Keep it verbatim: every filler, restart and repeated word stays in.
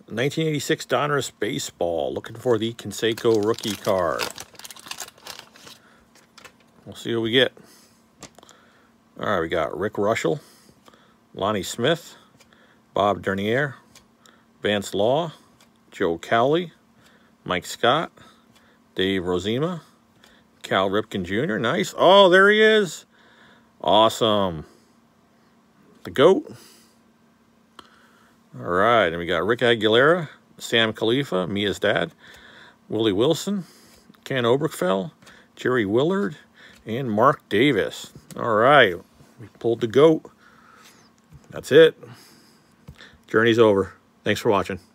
nineteen eighty-six Donruss Baseball. Looking for the Canseco rookie card. We'll see what we get. All right, we got Rick Russell, Lonnie Smith, Bob Dernier, Vance Law, Joe Cowley, Mike Scott, Dave Rozema, Cal Ripken Junior Nice. Oh, there he is. Awesome. The GOAT. All right, and we got Rick Aguilera, Sam Khalifa, Mia's dad, Willie Wilson, Ken Oberkfell, Jerry Willard, and Mark Davis. All right, we pulled the GOAT. That's it. Journey's over. Thanks for watching.